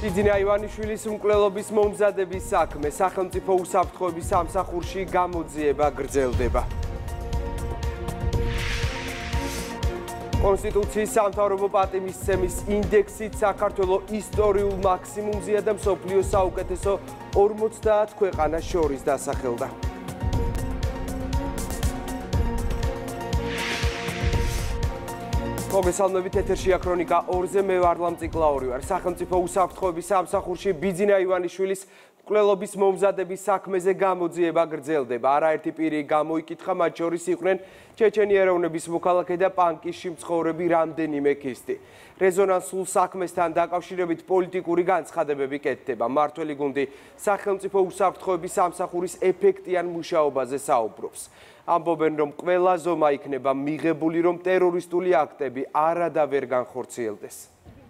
ბიძინა ივანიშვილის მკვლელობის მომზადების საქმე სახელმწიფო უსაფრთხოების სამსახურში გამოძიება გრძელდება. კონსტიტუციის სამთავრობო პატივისცემის ინდექსით საქართველოს ისტორიულ მაქსიმუმზეა და მსოფლიოს საუკეთესო 50 ქვეყანას შორის დასახელდა. მოგესალმებით, ეთერშია ქრონიკა 2-ზე, მე ვარლამ ციკლაური ვარ. სახელმწიფო უსაფრთხოების სამსახურში ბიძინა ივანიშვილის მკვლელობის მომზადების საქმეზე გამოძიება გრძელდება. არაერთი პირი გამოიკითხა, მათ შორის იყვნენ ჩეჩენი ეროვნების მოქალაქე და პანკისში მცხოვრები რამდენიმე ქისტი. რეზონანსულ საქმესთან დაკავშირებით პოლიტიკური განცხადებები კეთდება. მმართველი გუნდი სახელმწიფო უსაფრთხოების სამსახურის ეფექტიან მუშაობაზე საუბრობს. ამბობენ, რომ ყველა ზომა იქნება მიღებული, რომ ტერორისტული აქტები არადა ვერ განხორციელდეს.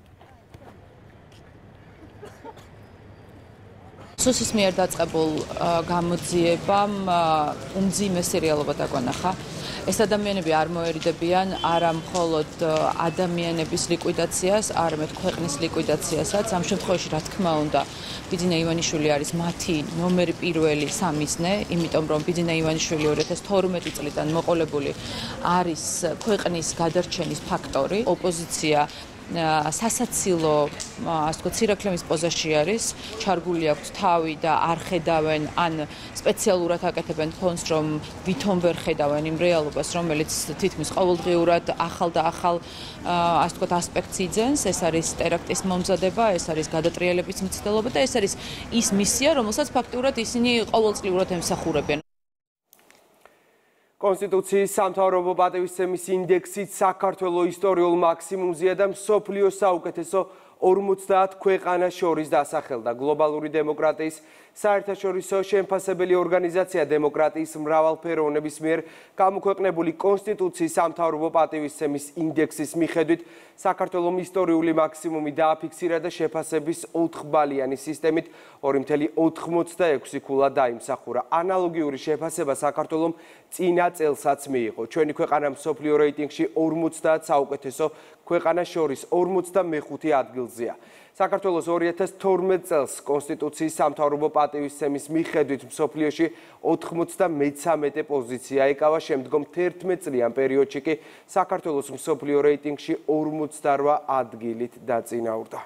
სუსის მიერ დაწყებულ გამოძიებამ უმძიმე სერიალობა დაგვანახა. ეს ადამიანები არ მოერიდებიან არა მხოლოდ ადამიანების ლიკვიდაციას, არამედ ქვეყნის ლიკვიდაციასაც. ამ შემთხვევაში, რა თქმა უნდა, ბიძინა ივანიშვილი არის მათი ნომერი პირველი სამიზნე, იმიტომ რომ ბიძინა ივანიშვილი 2012 წლიდან მოყოლებული არის ქვეყნის გადარჩენის ფაქტორი. ოპოზიცია სასაცილო, ასე ვთქვათ, სირაქლემის პოზაში არის, ჩარგული აქვს თავი და არ ხედავენ, ან სპეციალურად აკეთებენ ფონს, რომ ვითომ ვერ ხედავენ იმ რეალობას, რომელიც თითქმის ყოველდღიურად ახალ და ახალ, ასე ვთქვათ, ასპექტს იძენს. ეს არის ტერაქტის მომზადება, ეს არის გადატრიალების მცდელობა და ეს არის ის მისია, რომელსაც ფაქტიურად ისინი ყოველწლიურად ემსახურებიან. კონსტიტუციის სამთავრობო პატივისცემის ინდექსით საქართველოს ისტორიულ მაქსიმუმზეა და მსოფლიოს საუკეთესო 50 ქვეყანას შორის დასახელდა. გლობალური დემოკრატიის საერთაშორისო შემფასებელი ორგანიზაცია დემოკრატიის მრავალფეროვნების მიერ გამოქვეყნებული კონსტიტუციის სამთავრობო პატივისცემის ინდექსის მიხედვით საქართველოს ისტორიული მაქსიმუმი დააფიქსირა და შეფასების 4-ბალიანი სისტემით 2.86 ქულა დაიმსახურა. ანალოგიური შეფასება საქართველოს წინა წელსაც მიიღო. ჩვენი ქვეყანა მსოფლიო რეიტინგში 50 საუკეთესო ქვეყანას შორის 45 ადგილზეა. საქართველოს 2012 წელს კონსტიტუციის სამთავრობო პატივისცემის მიხედვით მსოფლიოში 93 პოზიცია ეკავა, შემდგომ 11 წლიან პერიოდში კი საქართველოს მსოფლიო რეიტინგში 48 ადგილით დაწინაურდა.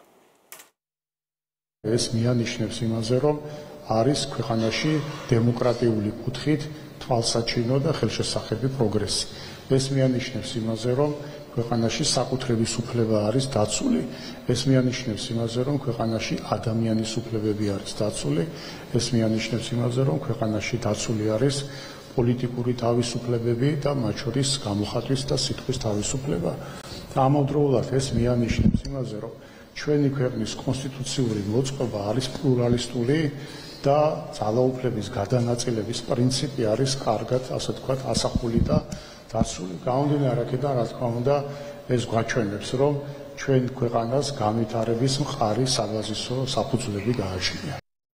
ეს მიანიშნებს იმაზე, რომ არის ქვეყანაში დემოკრატიული კუთხით თვალსაჩინო და ხელშესახები პროგრესი. ეს მიანიშნებს იმაზე, რომ ქვეყანაში საკუთრების უფლება არის დაცული. ეს მიანიშნებს იმაზე, რომ ქვეყანაში ადამიანის უფლებები არის დაცული. ეს მიანიშნებს იმაზე, რომ ქვეყანაში დაცული არის პოლიტიკური თავისუფლებები და მათ შორის გამოხატვის და სიტყვის თავისუფლება. ამავდროულად ეს მიანიშნებს იმაზე, რომ ჩვენი ქვეყნის კონსტიტუციური მოწყობა არის პლურალისტური და ძალაუფლების გადანაწილების პრინციპი არის კარგად, ასე ვთქვათ, ასახული და დაცული. გამომდინარე აქედან, რა თქმა უნდა, ეს გვაჩვენებს, რომ ჩვენ ქვეყანას განვითარების მყარი საბაზისო საფუძვლები გააჩნია.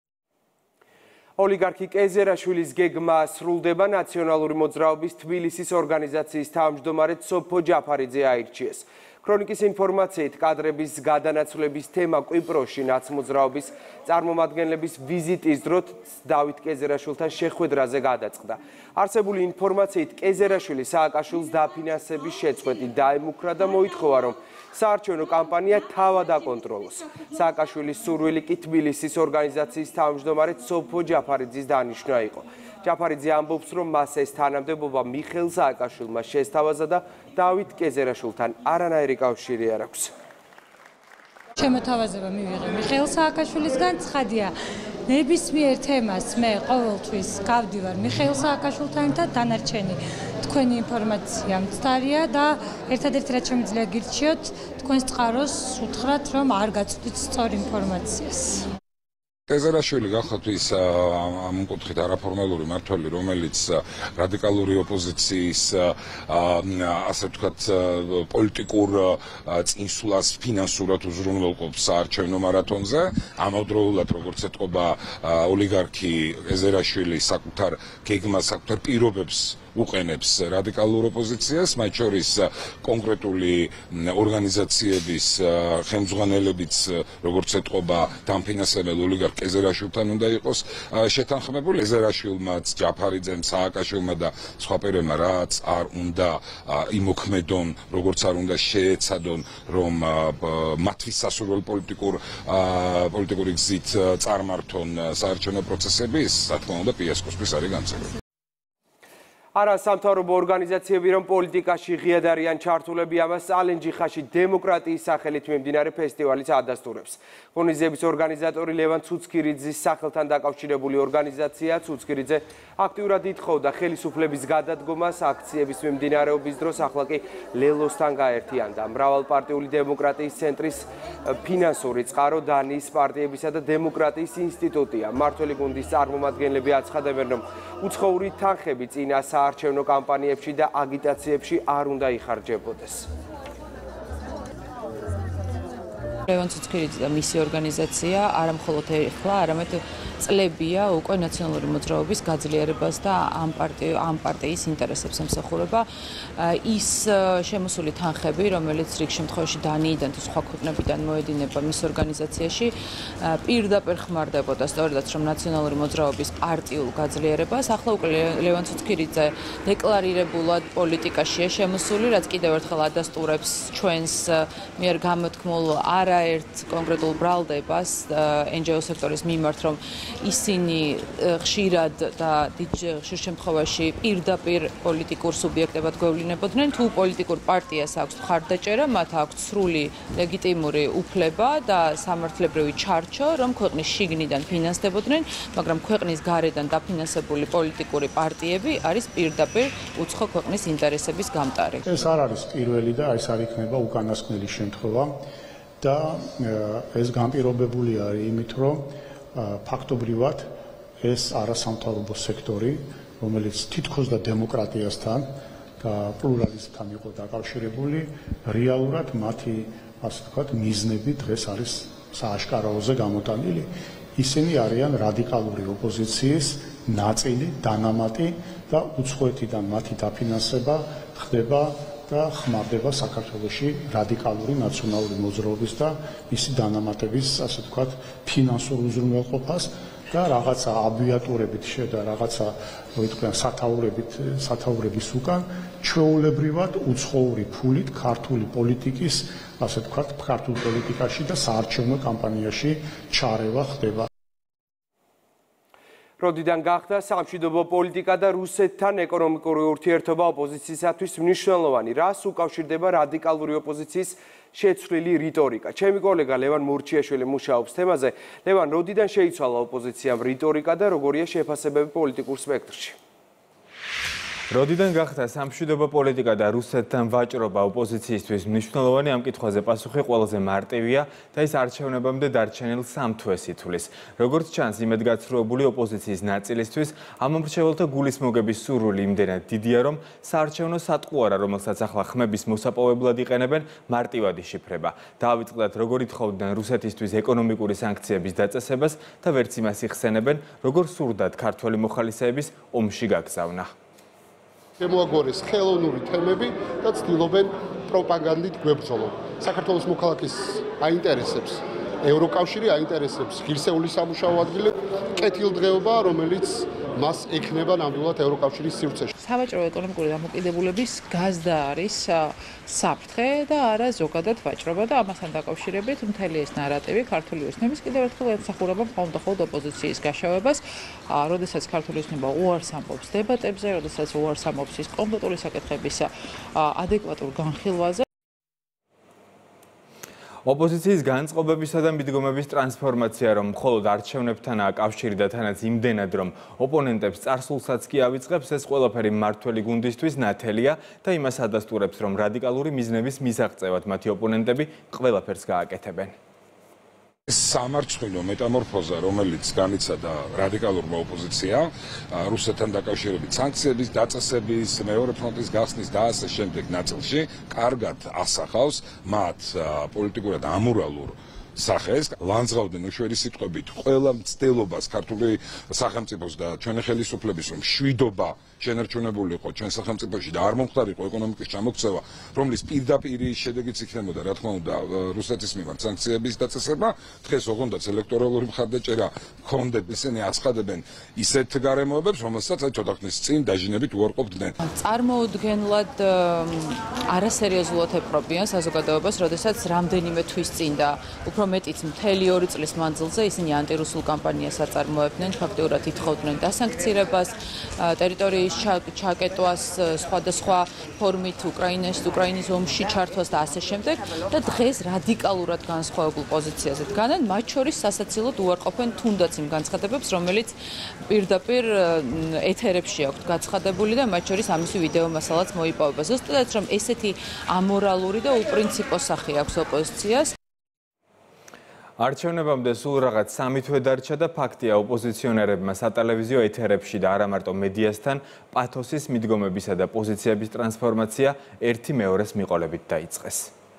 ოლიგარქი კეზერაშვილის გეგმა სრულდება. ნაციონალური მოძრაობის თბილისის ორგანიზაციის თავმჯდომარე სოფო ჯაფარიძე აირჩიეს. ქრონიკის ინფორმაციით, კადრების გადანაცვლების თემა კვიპროსში ნაცმოძრაობის წარმომადგენლების ვიზიტის დროს დავით კეზერაშვილთან შეხვედრაზე გადაწყდა. არსებული ინფორმაციით, კეზერაშვილი სააკაშვილს დაფინანსების შეწყვეტით დაემუქრა და მოითხოვა, რომ საარჩევნო კამპანია თავად აკონტროლოს. სააკაშვილის სურვილი კი თბილისის ორგანიზაციის თავმჯდომარე სოფო ჯაფარიძის დანიშვნა იყო. ჯაფარიძე ამბობს, რომ მას ეს თანამდებობა მიხეილ სააკაშვილმა შესთავაზა და დავით კეზერაშვილთან არანაირი კავშირი არ აქვს. შემოთავაზება მივიღე მიხეილ სააკაშვილისგან. ცხადია, ნებისმიერ თემას მე ყოველთვის გავდივარ მიხეილ სააკაშვილთან ერთად. დანარჩენი თქვენი ინფორმაცია მცდარია და ერთადერთი რაც შემიძლია გირჩიოთ, თქვენს წყაროს უთხრათ, რომ არ გაწვდით სწორ ინფორმაციას. კეზერაშვილი გახოთ ის ამ კუთხით არაფორმალური მმართველი, რომელიც რადიკალური ოპოზიციის ასე ვთქვათ პოლიტიკურ წინსვლას ფინანსურად უზრუნველყოფს საარჩევნო მარათონზე. ამავდროულად, როგორც ეთყობა ოლიგარქი კეზერაშვილი საკუთარ გეგმას, საკუთარ პირობებს უყენებს რადიკალურ ოპოზიციას, მათ შორის კონკრეტული ორგანიზაციების ხელმძღვანელებიც, როგორც ეთყობა, დამფინანსებელ ოლიგარქ კეზერაშვილთან უნდა იყოს შეთანხმებული. კეზერაშვილმაც, ჯაფარიძემ, სააკაშვილმა და სხვა პირებმა რაც არ უნდა იმოქმედონ, როგორც არ უნდა შეეცადონ, რომ მათი სასურველ პოლიტიკური გზით წარმართონ საარჩევნო პროცესები, ის რა თქმა უნდა ფიასკოსთვის არის განცდები. არა სამთავრობო ორგანიზაციები რომ პოლიტიკაში ღიად არიან ჩართულები, ამას ალენჯიხაში დემოკრატიის სახელით მიმდინარე ფესტივალიც ადასტურებს. ღონისძიების ორგანიზატორი ლევან ცუცქირიძის სახელთან დაკავშირებული ორგანიზაცია ცუცქირიძე აქტიურად ითხოვდა ხელისუფლების გადადგომას აქციების მიმდინარეობის დროს, ახლა კი ლელოსთან გაერთიანდა. მრავალპარტიული დემოკრატიის ცენტრის ფინანსური წყარო დანიის პარტიებისა და დემოკრატიის ინსტიტუტია. მმართველი გუნდის წარმომადგენლები აცხადებენ, რომ უცხოური თანხები წინა საარჩევნო კამპანიებში და აგიტაციებში არ უნდა იხარჯებოდეს. ლევან ცუცქირიძე და მისი ორგანიზაცია არა მხოლოდ ეხლა, არამედ წლებია უკვე ნაციონალური მოძრაობის გაძლიერებას და ამ პარტიის ინტერესებს ემსახურება. ის შემოსული თანხები, რომელიც რიგ შემთხვევაში დანიიდან თუ სხვა ქვეყნებიდან მოედინება მის ორგანიზაციაში, პირდაპირ ხმარდებოდა სწორედაც რომ ნაციონალური მოძრაობის პარტიულ გაძლიერებას. ახლა უკვე ლევან ცუცქირიძე დეკლარირებულად პოლიტიკაშია შემოსული, რაც კიდევ ერთხელ ადასტურებს ჩვენს მიერ გამოთქმულ არაერთ კონკრეტულ ბრალდებას NGO სექტორის მიმართ, რომ ისინი ხშირად და ხშირ შემთხვევაში პირდაპირ პოლიტიკურ სუბიექტებად გვევლინებოდნენ. თუ პოლიტიკურ პარტიას აქვს მხარდაჭერა, მათ აქვს სრული ლეგიტიმური უფლება და სამართლებრივი ჩარჩო, რომ ქვეყნის შიგნიდან ფინანსდებოდნენ, მაგრამ ქვეყნის გარედან დაფინანსებული პოლიტიკური პარტიები არის პირდაპირ უცხო ქვეყნის ინტერესების გამტარი. ეს არ არის პირველი და ეს არ იქნება უკანასკნელი შემთხვევა და ეს განპირობებული არის იმით, რომ ფაქტობრივად ეს არასამთავრობო სექტორი, რომელიც თითქოს და დემოკრატიასთან და პლურალიზმთან იყო დაკავშირებული, რეალურად მათი, ასე ვთქვათ, მიზნები დღეს არის სააშკარაოზე გამოტანილი. ისინი არიან რადიკალური ოპოზიციის ნაწილი, დანამატი და უცხოეთიდან მათი დაფინანსება ხდება და ხმარდება საქართველოში რადიკალური ნაციონალური მოძრაობის და მისი დანამატების, ასე ვთქვათ, ფინანსურ უზრუნველყოფას და რაღაცა აბიატურებით და რაღაცა, ვიტყვიან, სათაურების უკან ჩვეულებრივად უცხოური ფულით ქართული პოლიტიკის, ასე ვთქვათ, ქართულ პოლიტიკაში და საარჩევნო კამპანიაში ჩარევა ხდება. როდიდან გახდა სამშვიდობო პოლიტიკა და რუსეთთან ეკონომიკური ურთიერთობა ოპოზიციისათვის მნიშვნელოვანი, რას უკავშირდება რადიკალური ოპოზიციის შეცვლილი რიტორიკა? ჩემი კოლეგა ლევან მურჩიაშვილი მუშაობს თემაზე. ლევან, როდიდან შეიცვალა ოპოზიციამ რიტორიკა და როგორია შეფასებები პოლიტიკურ სპექტრში? როდიდან გახდა სამშვიდობო პოლიტიკა და რუსეთთან ვაჭრობა ოპოზიციისთვის მნიშვნელოვანი, ამ კითხვაზე პასუხი ყველაზე მარტივია და ის არჩევნებამდე დარჩენილ 3 თვეს ითვლის. როგორც ჩანს, იმედგაცრუებული ოპოზიციის ნაწილისთვის ამ მრჩეველთა გულისმოგების სურვილი იმდენად დიდია, რომ საარჩევნო სატყუ არა, რომელსაც ახლა ხმების მოსაპოვებლად იყენებენ, მარტივად იშიფრება. დაავიწყდათ, როგორ ითხოვდნენ რუსეთისთვის ეკონომიკური სანქციების დაწესებას და ვერც იმას იხსენებენ, როგორ სურდათ ქართველი მოხალისეების ომში გაგზავნა. შემოაგორეს ხელოვნური თემები და ცდილობენ პროპაგანდით გვებრძოლონ. საქართველოს მოქალაქის აინტერესებს ევროკავშირი, აინტერესებს ღირსეული სამუშაო ადგილები, კეთილდღეობა, რომელიც მას ექნება ნამდვილად ევროკავშირის სივრცეში. სავაჭრო ეკონომიკური დამოკიდებულების გაზდა არის საფრთხე და არა ზოგადად ვაჭრობა და ამასთან დაკავშირებით მთელი ეს ნარატივი ქართული ოსნების კიდევ ერთხელ ემსახურება მხოლოდ ოპოზიციის გაშავებას, როდესაც ქართული ოსნება უარს ამბობს დებატებზე, როდესაც უარს ამბობს ის კონკრეტული საკითხების ადეკვატურ განხილვაზე. ოპოზიციის განწყობებისა და მიდგომების ტრანსფორმაცია, რომ მხოლოდ არჩევნებთანაა კავშირი და თანაც იმდენად, რომ ოპონენტებს წარსულსაც კი ავიწყებს, ეს ყველაფერი მმართველი გუნდისთვის ნათელია და იმას ადასტურებს, რომ რადიკალური მიზნების მისაღწევად მათი ოპონენტები ყველაფერს გააკეთებენ. სამარცხვინო მეტამორფოზა, რომელიც განიცადა რადიკალურმა ოპოზიციამ, რუსეთთან დაკავშირებით სანქციების დაწესების, მეორე ფრონტის გახსნის და ასე შემდეგ ნაწილში, კარგად ასახავს მათ პოლიტიკურად ამორალურ სახეს, ლანძღავდნენ უშვერი სიტყვებით ყველა მცდელობას ქართული სახელმწიფოს და ჩვენი ხელისუფლების, რომ მშვიდობა შენარჩუნებულიყო ჩვენ სახელმწიფოში და არ მომხდარიყო ეკონომიკის ჩამოქცევა, რომლის პირდაპირ შედეგიც იქნებოდა, რა თქმა უნდა, რუსეთის მიმართ სანქციების დაწესება, დღეს ოღონდაც ელექტორალური მხარდაჭერა ჰქონდეთ, ისინი აცხადებენ ისეთ გარემოებებს, რომელსაც ცოტა ხნის წინ დაჟინებით უარყოფდნენ. წარმოუდგენლად არასერიოზულად ეპყრობიან საზოგადოებას, როდესაც რამდენიმე თვის წინ და უფრო მეტიც მთელი 2 წლის მანძილზე ისინი ანტირუსულ კამპანიას აწარმოებდნენ, ფაქტიურად ითხოვდნენ დასანქცირებას, ტერიტორიის ჩაკეტვას, სხვადასხვა ფორმით უკრაინის ომში ჩართვას და ასე შემდეგ და დღეს რადიკალურად განსხვავებულ პოზიციაზე დგანან, მათ შორის სასაცილოდ უარყოფენ თუნდაც იმ განცხადებებს, რომელიც პირდაპირ ეთერებში აქვთ გაცხადებული და მათ შორის ამისი ვიდეო მასალაც მოიპოვება. ზუსტად რომ ესეთი ამორალური და უპრინციპო სახე აქვს ოპოზიციას. არჩევნებამდე სულ რაღაც 3 თვე დარჩა და ფაქტია ოპოზიციონერებმა სატელევიზიო ეთერებში და არა მარტო მედიასთან პათოსის მიდგომებისა და პოზიციების ტრანსფორმაცია ერთი მეორეს მიყოლებით დაიწყეს.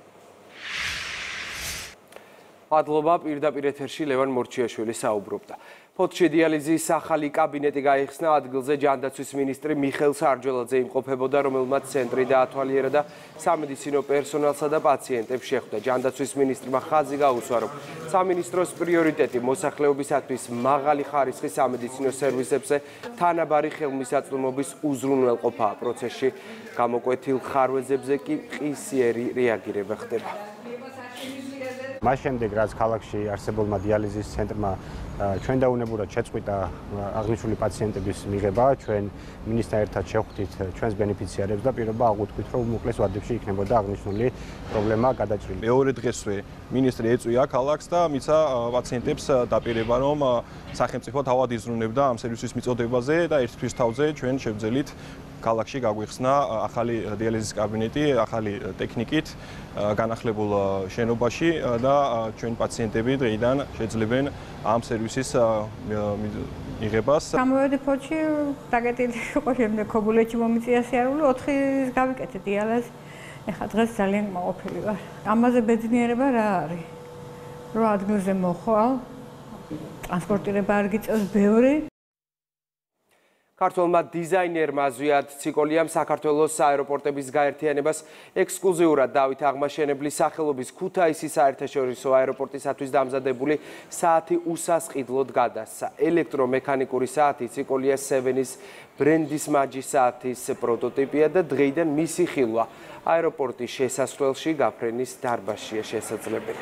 მადლობა, პირდაპირ ეთერში ლევან მორჩიაშვილი საუბრობდა. ფოთში დიალიზის ახალი კაბინეტი გაიხსნა, ადგილზე ჯანდაცვის მინისტრი მიხეილ სარჯველაძე იმყოფებოდა, რომელმაც ცენტრი დაათვალიერა და სამედიცინო პერსონალსა და პაციენტებს შეხვდა. ჯანდაცვის მინისტრმა ხაზი გაუსვა, რომ სამინისტროს პრიორიტეტი მოსახლეობისათვის მაღალი ხარისხის სამედიცინო სერვისებზე თანაბარი ხელმისაწვდომობის უზრუნველყოფაა. პროცესში გამოკვეთილ ხარვეზებზე კი ყისიერი რეაგირება ხდება. მას შემდეგ, რაც ქალაქში არსებულმა დიალიზის ცენტრმა ჩვენ დაუნებურად შეწყვიტა აღნიშნული პაციენტების მიღება, ჩვენ მინისტრთან ერთად შევხვდით ჩვენს ბენეფიციარებს და პირობა აღვთქვით, რომ უმოკლეს ვადებში იქნებოდა აღნიშნული პრობლემა გადაჭრილი. მეორე დღესვე მინისტრი ეწვია ქალაქს და მიცა პაციენტებს დაპირება, რომ სახელმწიფო თავად იზრუნებდა ამ სერვისის მიწოდებაზე და ერთ თვის თავზე ჩვენ შევძელით ქალაქში გაგვიხსნა ახალი დიალიზის კაბინეტი, ახალი ტექნიკით, განახლებულ შენობაში და ჩვენი პაციენტები დღეიდან შეძლებენ ამ სერვისის მიღებას. გამოვედი ფოთში, დაგეტილი იყო შემდეგ ქობულეთში მომიწია სიარული, 4 გავიკეთე დიალიზს. ეხლა დღეს ძალიან მაყოფილი ვარ. ამაზე ბედნიერება რა არის? რომ ადგილზე მოხვალ, ტრანსპორტირება არ გიწევს ბევრი. ქართველმა დიზაინერმა ზვიად ციკოლიამ საქართველოს აეროპორტების გაერთიანებას ექსკლუზიურად დავით აღმაშენებლის სახელობის ქუთაისის საერთაშორისო აეროპორტისათვის დამზადებული საათი უსასყიდლოდ გადასცა. ელექტრომექანიკური საათი ციკოლიას 7-ის ბრენდის მაჯი საათის პროტოტიპია და დღეიდან მისი ხილვა აეროპორტის შესასვლელში გაფრენის დარბაზშია შესაძლებელი.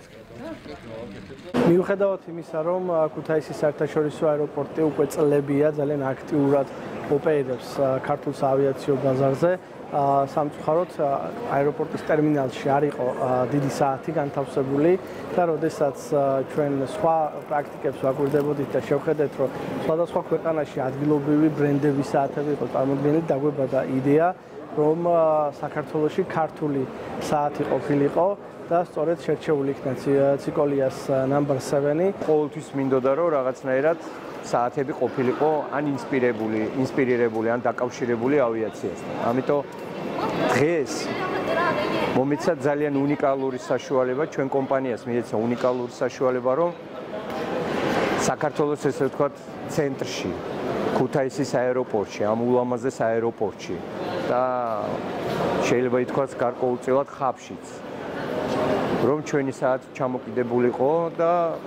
მიუხედავად იმისა, რომ ქუთაისის საერთაშორისო აეროპორტი უკვე წლებია ძალიან აქტიურად ოპერირებს ქართულ ავიაციო ბაზარზე, სამწუხაროდ აეროპორტის ტერმინალში არ იყო დიდი საათი განთავსებული და როდესაც ჩვენ სხვა პრაქტიკებს ვაკვირდებოდით და შევხედეთ, რომ სხვადასხვა ქვეყანაში ადგილობრივი ბრენდების საათები იყო წარმოდგენილი, დაგვებადა იდეა, რომ საქართველოში ქართული საათი ყოფილიყო და სწორედ შერჩეული იქნა ციკოლიას number 7. ყოველთვის მინდოდა, რომ რაღაცნაირად საათები ყოფილიყო ან ინსპირირებული, ან დაკავშირებული ავიაციასთან. ამიტომ დღეს მომეცა ძალიან უნიკალური საშუალება ჩვენ კომპანიას მიეცა უნიკალური საშუალება, რომ საქართველოს ესე ვთქვათ ცენტრში, ქუთაისის აეროპორტში, ამ ულამაზეს აეროპორტში და შეიძლება ითქვას გარკვეულწილად ხაბშიც რომ ჩვენი საათი ჩამოკიდებულიყო და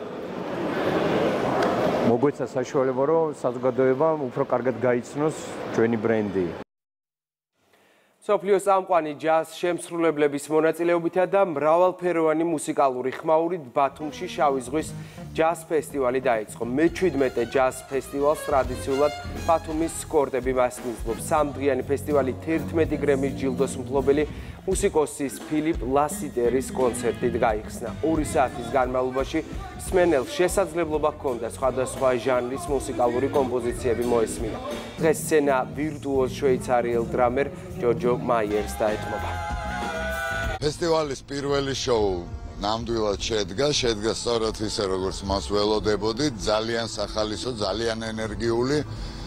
მოგვეცა საშუალება, რომ საზოგადოებამ უფრო კარგად გაიცნოს ჩვენი ბრენდი. მსოფლიოს წამყვანი ჯაზ შემსრულებლების მონაწილეობითა და მრავალფეროვანი მუსიკალური ხმაურით ბათუმში შავი ზღვის ჯაზ ფესტივალი დაიწყო. მე-17 ჯაზ ფესტივალს ტრადიციულად ბათუმის კორტები მასპინძლობს. 3დღიანი ფესტივალი 11 გრემის ჯილდოს მფლობელი მუსიკოსის ფილიპ ლასიტერის კონცერტით გაიხსნა. 2 საათის განმავლობაში მსმენელს შესაძლებლობა ჰქონდა სხვადასხვა ჟანრის მუსიკალური კომპოზიციები მოესმინა. დღეს სცენა ვირტუოზ შვეიცარიელ დრამერ ჯოჯო მაიერს დაეთმობა. ფესტივალის პირველი შოუ ნამდვილად შედგა სწორედ ისე როგორც მას ველოდებოდით, ძალიან სახალისო, ძალიან ენერგიული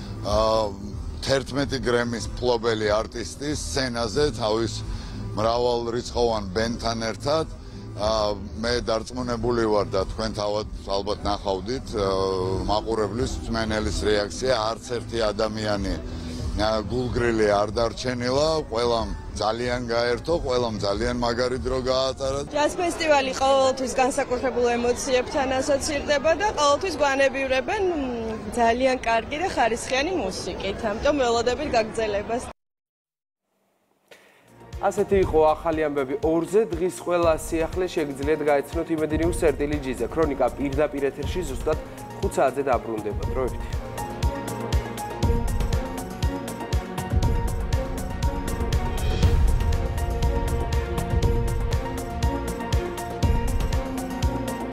11 გრემის მფლობელი არტისტი სცენაზე თავის მრავალრიცხოვან ბენდთან ერთად მე დარწმუნებული ვარ და თქვენ თავად ალბათ ნახავდით მაყურებლის მსმენელის რეაქცია, არც ერთი ადამიანი გულგრილი არ დარჩენილა, ყველამ ძალიან გაერთო, ყველამ ძალიან მაგარი დრო გაატარა. ჯაზ ფესტივალი ყოველთვის განსაკუთრებულ ემოციებთან ასოცირდება და ყოველთვის გვანებივრებენ ძალიან კარგი და ხარისხიანი მუსიკით, ამიტომ ველოდებით გაგრძელებას. ასეთი იყო ახალი ამბები 2-ზე, დღის ყველა სიახლე შეგიძლიათ გაეცნოთ იმედი ნიუს წერტილი ჯიზე. ქრონიკა პირდაპირ ეთერში ზუსტად 5 საათზე დაბრუნდება. დროებით.